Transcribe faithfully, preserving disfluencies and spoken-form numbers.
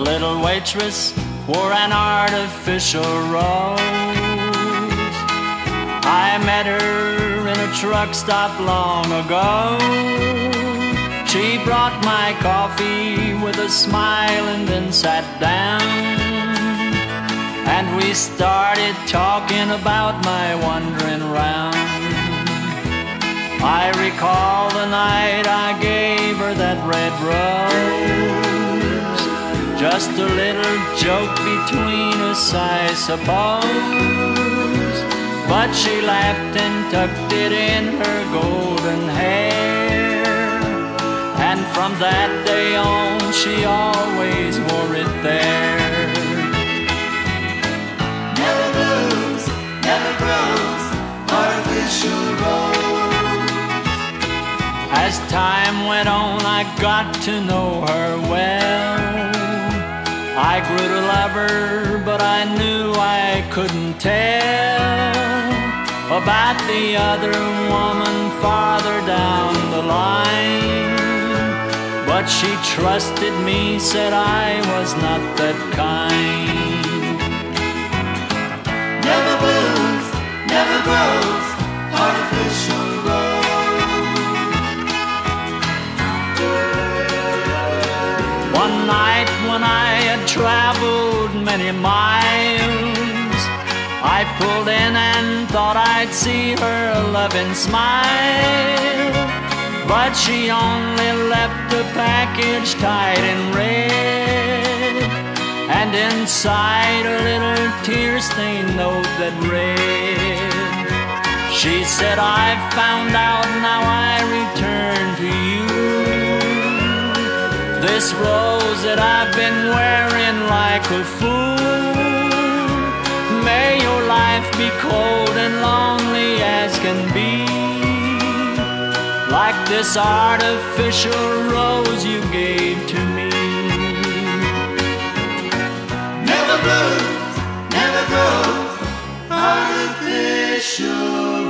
The little waitress wore an artificial rose. I met her in a truck stop long ago. She brought my coffee with a smile and then sat down, and we started talking about my wandering round. I recall the night I gave her that red rose, just a little joke between us, I suppose. But she laughed and tucked it in her golden hair, and from that day on she always wore it there. Never blues, never grows, artificial rose. As time went on, I got to know her well. I grew to love her, but I knew I couldn't tell about the other woman farther down the line. But she trusted me, said I was not that kind. Never blooms, never grows, artificial rose. One night when I had traveled many miles, I pulled in and thought I'd see her loving smile. But she only left a package tied in red, and inside a little tear-stained note that read, she said, I've found out, now I return to you this rose that I've been wearing like a fool. May your life be cold and lonely as can be, like this artificial rose you gave to me. Never blooms, never grows, artificial